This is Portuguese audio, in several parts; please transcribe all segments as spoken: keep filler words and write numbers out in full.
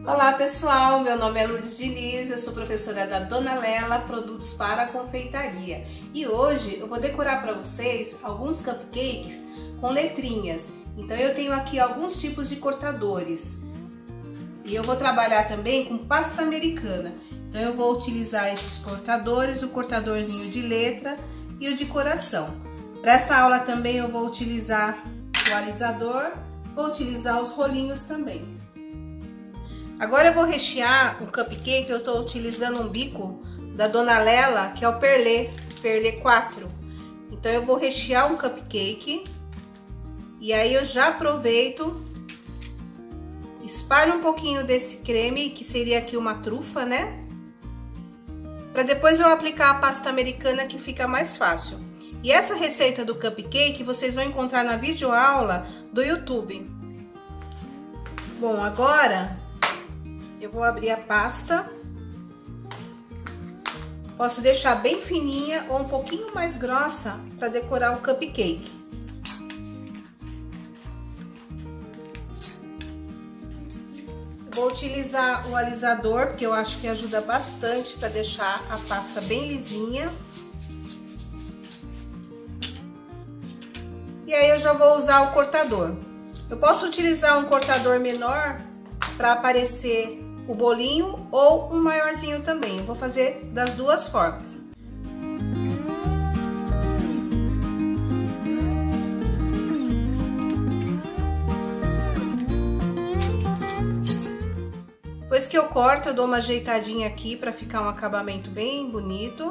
Olá pessoal, meu nome é Lourdes Diniz, eu sou professora da Dona Lela Produtos para Confeitaria e hoje eu vou decorar para vocês alguns cupcakes com letrinhas. Então eu tenho aqui alguns tipos de cortadores e eu vou trabalhar também com pasta americana. Então eu vou utilizar esses cortadores, o cortadorzinho de letra e o de coração. Para essa aula também eu vou utilizar o alisador, vou utilizar os rolinhos também. Agora eu vou rechear o cupcake, eu estou utilizando um bico da Dona Lela, que é o Perlé, Perlé quatro. Então eu vou rechear um cupcake e aí eu já aproveito, espalho um pouquinho desse creme, que seria aqui uma trufa, né? Para depois eu aplicar a pasta americana, que fica mais fácil. E essa receita do cupcake vocês vão encontrar na videoaula do YouTube. Bom, agora eu vou abrir a pasta. Posso deixar bem fininha ou um pouquinho mais grossa para decorar o cupcake. Vou utilizar o alisador, porque eu acho que ajuda bastante para deixar a pasta bem lisinha. E aí eu já vou usar o cortador. Eu posso utilizar um cortador menor para aparecer o bolinho ou um maiorzinho também. Eu vou fazer das duas formas. Depois que eu corto, eu dou uma ajeitadinha aqui para ficar um acabamento bem bonito.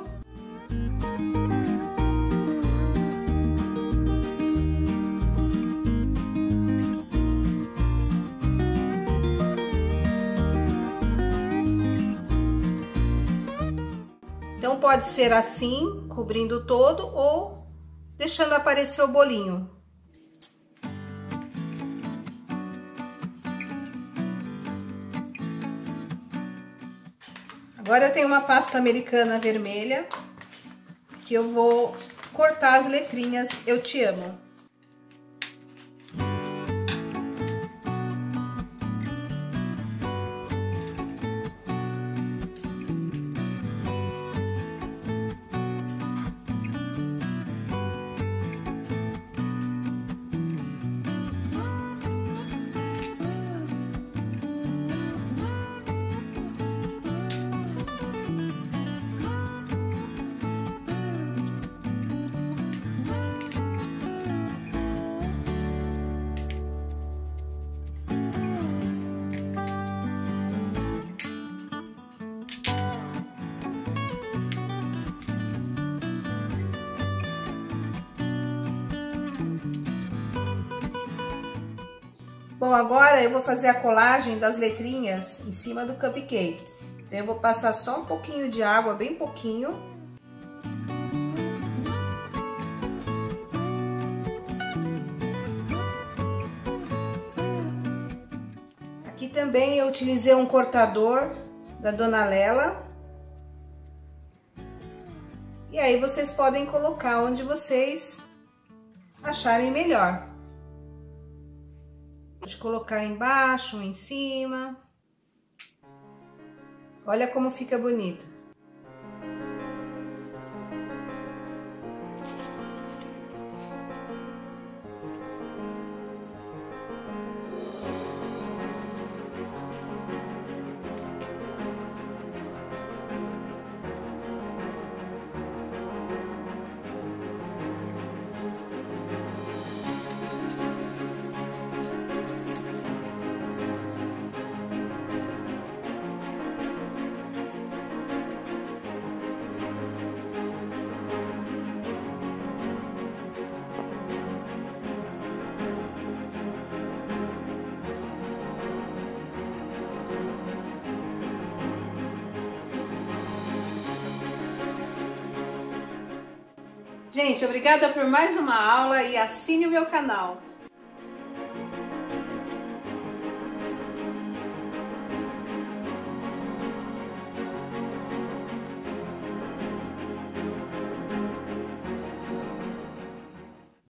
Então pode ser assim, cobrindo todo, ou deixando aparecer o bolinho. Agora eu tenho uma pasta americana vermelha, que eu vou cortar as letrinhas Eu Te Amo. Bom, agora eu vou fazer a colagem das letrinhas em cima do cupcake. Então eu vou passar só um pouquinho de água, bem pouquinho. Aqui também eu utilizei um cortador da Dona Lela. E aí vocês podem colocar onde vocês acharem melhor. Pode colocar embaixo, em cima. Olha como fica bonito. Gente, obrigada por mais uma aula e assine o meu canal.